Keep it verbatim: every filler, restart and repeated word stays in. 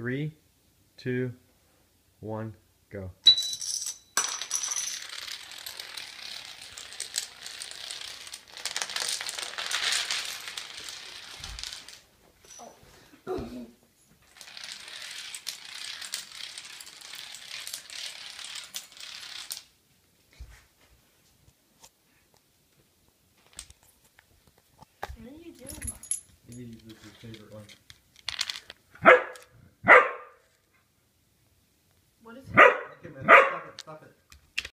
Three, two, one, go. What are you doing? He's